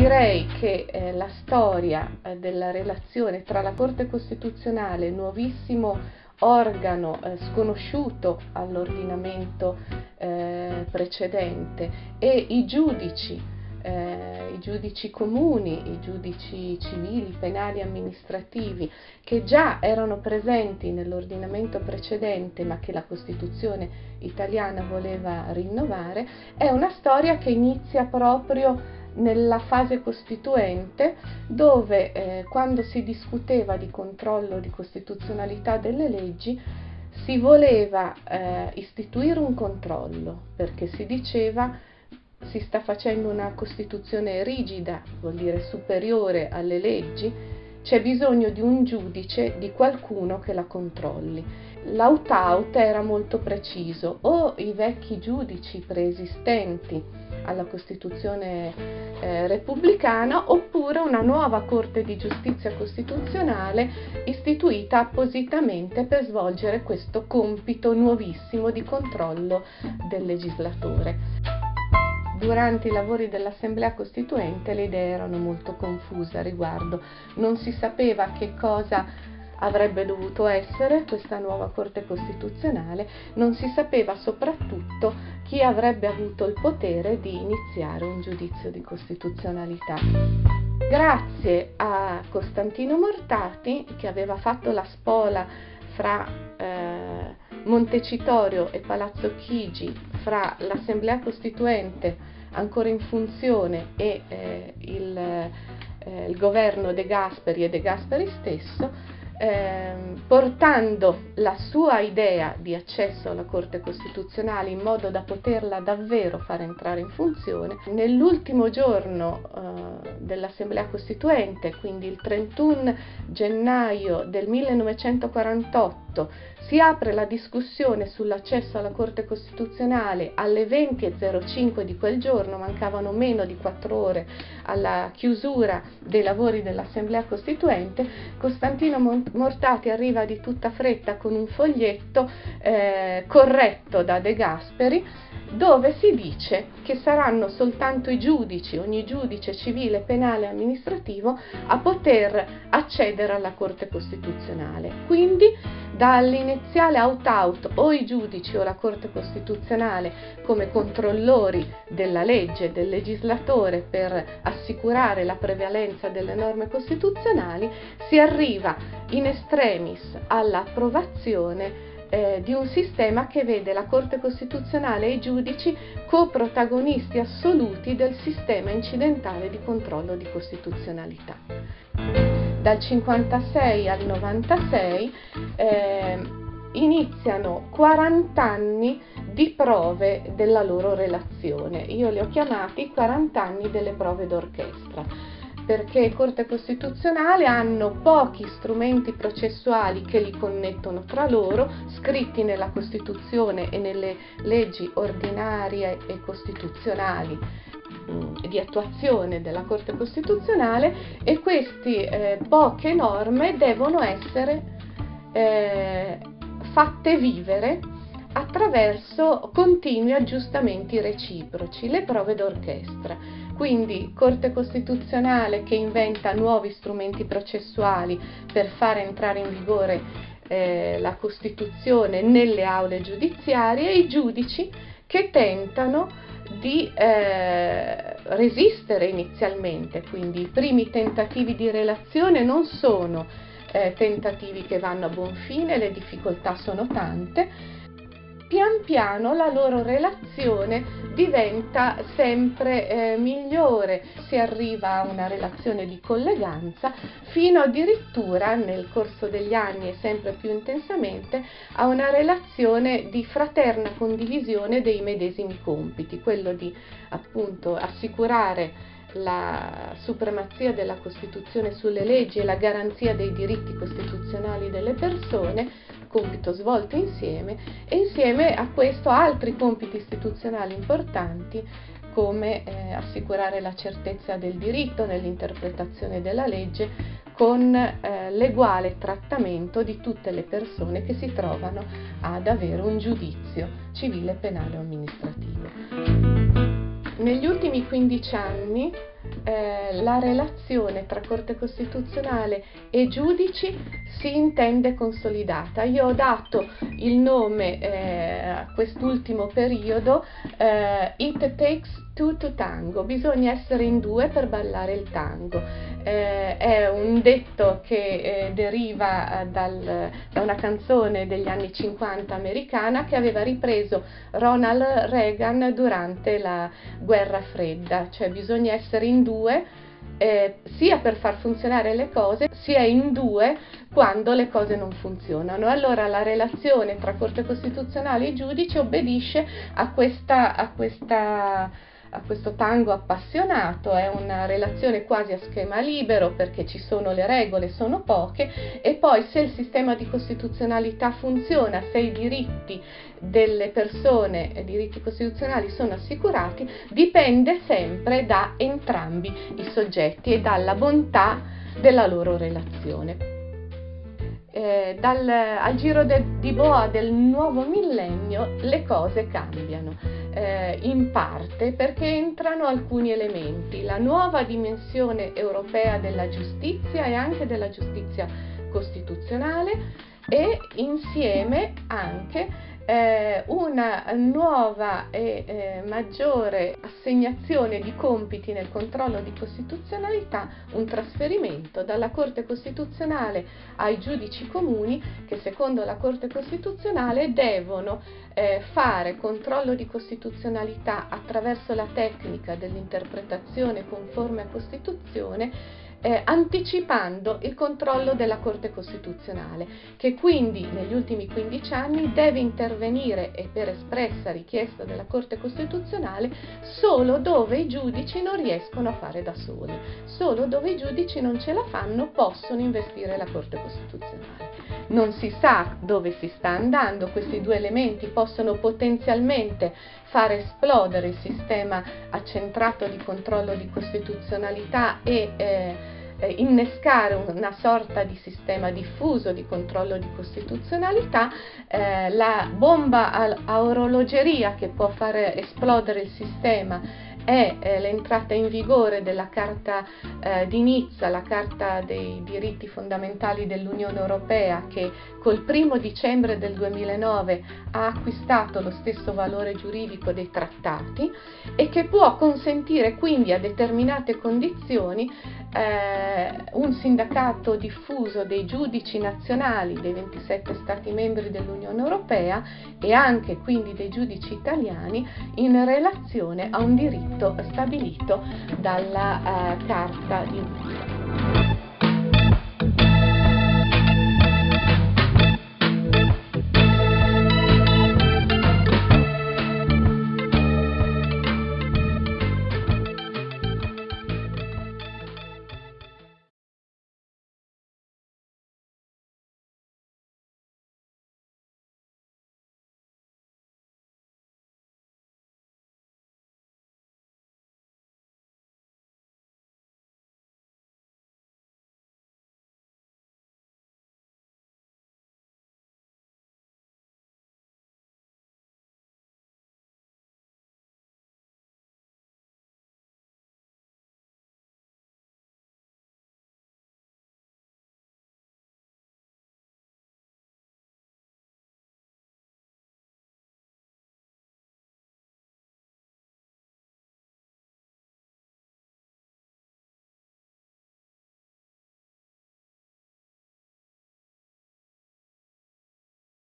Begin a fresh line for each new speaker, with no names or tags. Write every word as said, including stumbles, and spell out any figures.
direi che eh, la storia eh, della relazione tra la Corte Costituzionale, nuovissimo organo eh, sconosciuto all'ordinamento eh, precedente, e i giudici, eh, i giudici comuni, i giudici civili, penali, amministrativi, che già erano presenti nell'ordinamento precedente ma che la Costituzione italiana voleva rinnovare, è una storia che inizia proprio nella fase costituente, dove eh, quando si discuteva di controllo di costituzionalità delle leggi si voleva eh, istituire un controllo, perché si diceva si sta facendo una Costituzione rigida, vuol dire superiore alle leggi, c'è bisogno di un giudice, di qualcuno che la controlli. L'out-out era molto preciso: o i vecchi giudici preesistenti alla Costituzione eh, repubblicana, oppure una nuova Corte di Giustizia Costituzionale istituita appositamente per svolgere questo compito nuovissimo di controllo del legislatore. Durante i lavori dell'Assemblea Costituente le idee erano molto confuse a riguardo, non si sapeva che cosa avrebbe dovuto essere questa nuova Corte Costituzionale, non si sapeva soprattutto chi avrebbe avuto il potere di iniziare un giudizio di costituzionalità. Grazie a Costantino Mortati, che aveva fatto la spola fra eh, Montecitorio e Palazzo Chigi, fra l'Assemblea Costituente ancora in funzione e eh, il, eh, il governo De Gasperi e De Gasperi stesso, eh, portando la sua idea di accesso alla Corte Costituzionale in modo da poterla davvero far entrare in funzione. Nell'ultimo giorno eh, dell'Assemblea Costituente, quindi il trentuno gennaio del millenovecentoquarantotto, si apre la discussione sull'accesso alla Corte Costituzionale alle venti e zero cinque di quel giorno, mancavano meno di quattro ore alla chiusura dei lavori dell'Assemblea Costituente. Costantino Mortati arriva di tutta fretta con un foglietto eh, corretto da De Gasperi, dove si dice che saranno soltanto i giudici, ogni giudice civile, penale e amministrativo, a poter accedere alla Corte Costituzionale. Quindi dall'iniziale out-out o i giudici o la Corte Costituzionale come controllori della legge, del legislatore, per assicurare la prevalenza delle norme costituzionali, si arriva in extremis all'approvazione Eh, di un sistema che vede la Corte Costituzionale e i giudici coprotagonisti assoluti del sistema incidentale di controllo di costituzionalità. Dal cinquantasei al novantasei eh, iniziano quaranta anni di prove della loro relazione. Io li ho chiamati quaranta anni delle prove d'orchestra, perché Corte Costituzionale hanno pochi strumenti processuali che li connettono tra loro, scritti nella Costituzione e nelle leggi ordinarie e costituzionali mh, di attuazione della Corte Costituzionale, e queste eh, poche norme devono essere eh, fatte vivere attraverso continui aggiustamenti reciproci, le prove d'orchestra. Quindi Corte Costituzionale che inventa nuovi strumenti processuali per fare entrare in vigore eh, la Costituzione nelle aule giudiziarie, e i giudici che tentano di eh, resistere inizialmente. Quindi i primi tentativi di relazione non sono eh, tentativi che vanno a buon fine, le difficoltà sono tante. Pian piano la loro relazione diventa sempre eh, migliore, si arriva a una relazione di colleganza, fino addirittura nel corso degli anni e sempre più intensamente a una relazione di fraterna condivisione dei medesimi compiti, quello di appunto assicurare la supremazia della Costituzione sulle leggi e la garanzia dei diritti costituzionali delle persone, compito svolto insieme, e insieme a questo altri compiti istituzionali importanti, come eh, assicurare la certezza del diritto nell'interpretazione della legge, con eh, l'eguale trattamento di tutte le persone che si trovano ad avere un giudizio civile, penale o amministrativo. Negli ultimi quindici anni eh, la relazione tra Corte Costituzionale e giudici si intende consolidata. Io ho dato il nome eh, a quest'ultimo periodo eh, It takes two to tango, bisogna essere in due per ballare il tango. Eh, è un detto che eh, deriva dal, da una canzone degli anni cinquanta americana che aveva ripreso Ronald Reagan durante la guerra fredda, cioè bisogna essere in due eh, sia per far funzionare le cose, sia in due quando le cose non funzionano. Allora la relazione tra Corte Costituzionale e giudici obbedisce a questa, a questa a questo tango appassionato, è una relazione quasi a schema libero perché ci sono le regole, sono poche, e poi se il sistema di costituzionalità funziona, se i diritti delle persone, i diritti costituzionali sono assicurati, dipende sempre da entrambi i soggetti e dalla bontà della loro relazione. Eh, dal, al giro de, di boa del nuovo millennio le cose cambiano, eh, in parte perché entrano alcuni elementi, la nuova dimensione europea della giustizia e anche della giustizia costituzionale, e insieme anche eh, una nuova e eh, maggiore assegnazione di compiti nel controllo di costituzionalità, un trasferimento dalla Corte Costituzionale ai giudici comuni che secondo la Corte Costituzionale devono eh, fare controllo di costituzionalità attraverso la tecnica dell'interpretazione conforme a Costituzione, Eh, anticipando il controllo della Corte Costituzionale, che quindi negli ultimi quindici anni deve intervenire, e per espressa richiesta della Corte Costituzionale, solo dove i giudici non riescono a fare da soli, solo dove i giudici non ce la fanno possono investire la Corte Costituzionale. Non si sa dove si sta andando, questi due elementi possono potenzialmente far esplodere il sistema accentrato di controllo di costituzionalità e eh, innescare una sorta di sistema diffuso di controllo di costituzionalità. Eh, la bomba a, a orologeria che può far esplodere il sistema è eh, l'entrata in vigore della Carta eh, di Nizza, la Carta dei diritti fondamentali dell'Unione Europea, che col primo dicembre del duemilanove ha acquistato lo stesso valore giuridico dei trattati e che può consentire quindi a determinate condizioni eh, un sindacato diffuso dei giudici nazionali dei ventisette Stati membri dell'Unione Europea e anche quindi dei giudici italiani in relazione a un diritto stabilito dalla eh, Carta di Nizza.